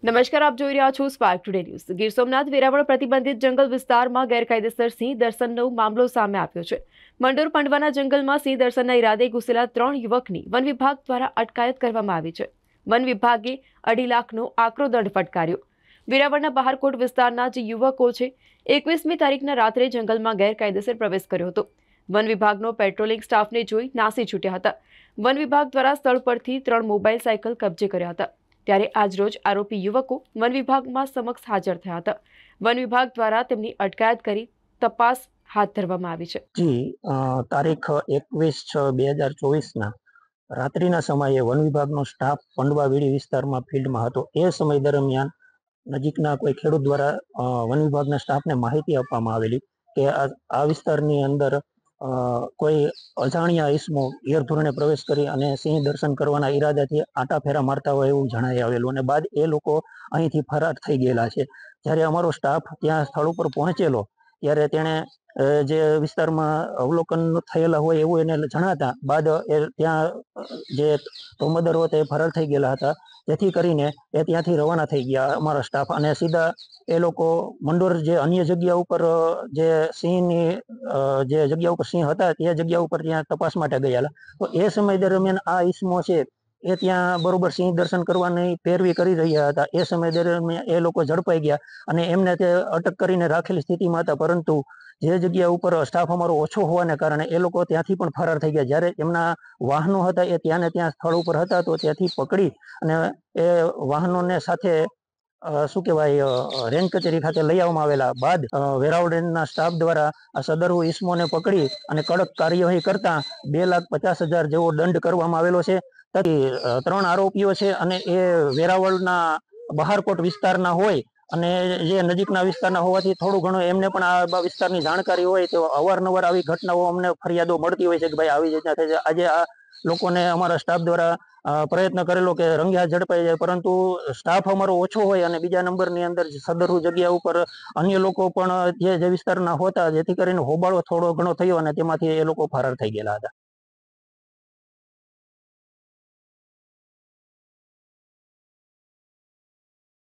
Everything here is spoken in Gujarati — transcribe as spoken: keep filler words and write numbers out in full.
નમસ્કાર, આપ જોઈ રહ્યા છો spark today news. Gir Somnath Veraval પ્રતિબંધિત જંગલ વિસ્તારમાં ગેરકાયદેસર સિંહ દર્શનનો મામલો સામે આવ્યો છે। મંડોર પાંડવાના જંગલમાં સિંહ દર્શનના ઈરાદે ઘૂસેલા ત્રણ યુવકની વન વિભાગ દ્વારા અટકાયત કરવામાં આવી છે। વન વિભાગે અઢી લાખનો આકરો દંડ ફટકાર્યો। વેરાવળના બહારકોટ વિસ્તારના જે યુવકો છે, એકવીસમી તારીખના રાત્રે જંગલમાં ગેરકાયદેસર પ્રવેશ કર્યો હતો। વન વિભાગનો પેટ્રોલિંગ સ્ટાફને જોઈ નાસી છૂટ્યા હતા। વન વિભાગ દ્વારા સ્થળ પરથી ત્રણ મોબાઈલ સાયકલ કબજે કર્યા હતા। ત્યારે આજરોજ આરોપી યુવકો વન વિભાગમાં સમક્ષ હાજર થયા હતા। વન વિભાગ દ્વારા તેમની અટકાયત કરી તપાસ હાથ ધરવામાં આવી છે। જી તારીખ એકવીસ છ બે હજાર ચોવીસના રાત્રિના સમયે વન વિભાગનો સ્ટાફ પંડવા વીડી વિસ્તારમાં ફિલ્ડમાં હતો। એ સમય દરમિયાન નજીકના કોઈ ખેડૂત દ્વારા વન વિભાગના સ્ટાફને માહિતી આપવામાં આવેલી કે આ વિસ્તારની અંદર કોઈ અજાણ્યા ઈસમો ગેરધોરણે પ્રવેશ કરી અને સિંહ દર્શન કરવાના ઈરાદાથી આટા ફેરા મારતા હોય એવું જણાઈ આવેલું, અને બાદ એ લોકો અહીંથી ફરાર થઈ ગયેલા છે। જ્યારે અમારો સ્ટાફ ત્યાં સ્થળ ઉપર પહોંચેલો ત્યારે તેણે જે વિસ્તારમાં અવલોકન થયેલા હોય એવું એને જણાતા બાદ એ ત્યાં જે ટોમદરો તે ફરાર થઈ ગયેલા હતા, જેથી કરીને એ ત્યાંથી રવાના થઈ ગયા અમારા સ્ટાફ, અને સીધા એ લોકો મંડોર જે અન્ય જગ્યા ઉપર જે સિંહની જે જગ્યા ઉપર સિંહ હતા તે જગ્યા ઉપર ત્યાં તપાસ માટે ગયેલા। તો એ સમય દરમિયાન આ ઈસમો છે એ ત્યાં બરોબર સિંહ દર્શન કરવાની પેરવી કરી રહ્યા હતા। એ સમય દરમિયાન એ લોકો ઝડપાઈ ગયા અને એમને તે અટક કરીને રાખેલી સ્થિતિમાં હતા, પરંતુ જે જગ્યા ઉપર સ્ટાફ અમારો ઓછો હોવાને કારણે એ લોકો ત્યાંથી પણ ફરાર થઈ ગયા। જ્યારે એમના વાહનો હતા એ ત્યાં ને ત્યાં સ્થળ ઉપર હતા, તો ત્યાંથી પકડી અને એ વાહનોને સાથે શું કહેવાય રેન્જ કચેરી ખાતે લઈ આવવામાં આવેલા બાદ વેરાવળના સ્ટાફ દ્વારા આ સદરુ ઈસમોને પકડી અને કડક કાર્યવાહી કરતા બે લાખ પચાસ હજાર જેવો દંડ કરવામાં આવેલો છે। ત્રણ આરોપીઓ છે અને એ વેરાવળના બહારકોટ વિસ્તારના હોય અને જે નજીકના વિસ્તારના હોવાથી થોડું ઘણું એમને પણ આ વિસ્તારની જાણકારી હોય, તો અવારનવાર આવી ઘટનાઓ અમને ફરિયાદો મળતી હોય છે કે ભાઈ આવી રીતના થાય છે। આજે આ લોકોને અમારા સ્ટાફ દ્વારા પ્રયત્ન કરેલો કે રંગે હાથ ઝડપાઈ જાય, પરંતુ સ્ટાફ અમારો ઓછો હોય અને બીજા નંબરની અંદર સદરુ જગ્યા ઉપર અન્ય લોકો પણ જે જે વિસ્તારના હોતા, જેથી કરીને હોબાળો થોડો ઘણો થયો અને તેમાંથી એ લોકો ફરાર થઈ ગયેલા હતા।